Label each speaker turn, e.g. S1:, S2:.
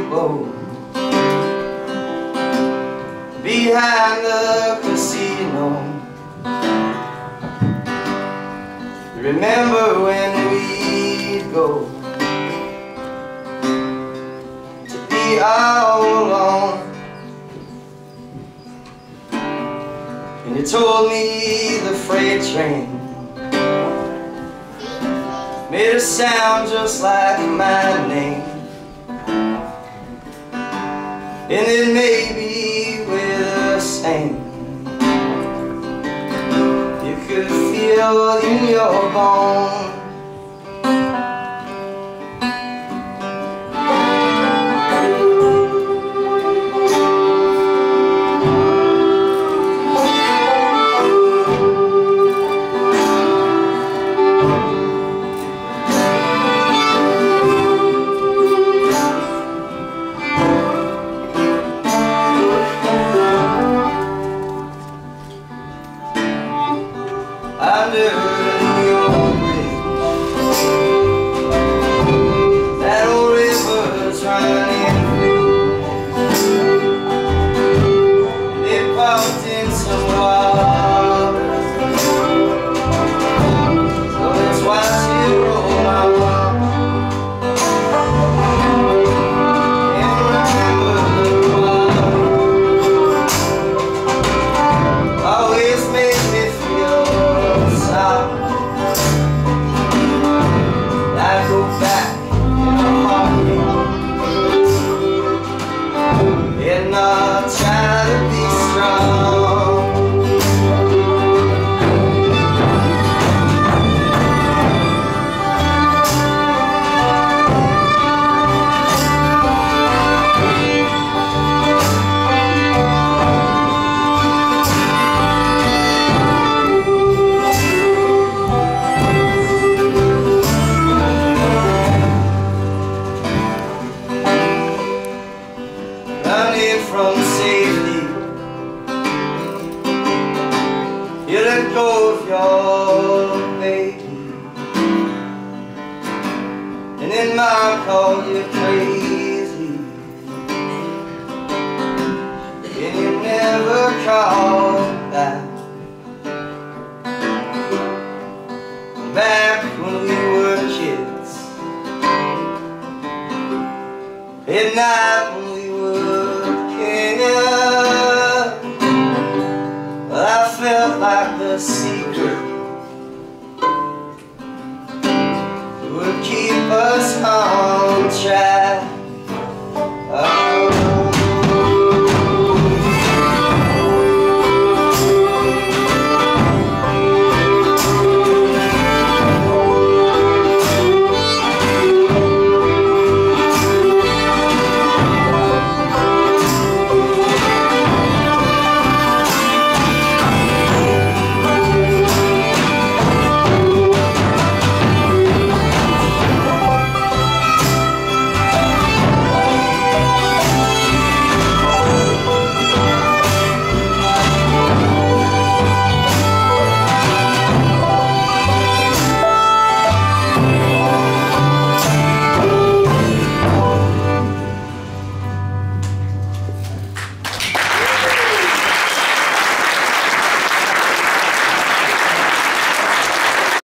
S1: boat behind the casino. Remember when we'd go to be all alone, and you told me the freight train made a sound just like my name, and it may be we're the same. You could feel in your bones under New York bridge. That old river's running through, and it pumped in some water, so let's watch it roll on and remember the water always made me feel I go back in a heartbeat, and I'll try to be strong. Running from safety, you let go of your baby, and then Mom called you crazy, and you never called back. Back when we were kids, at night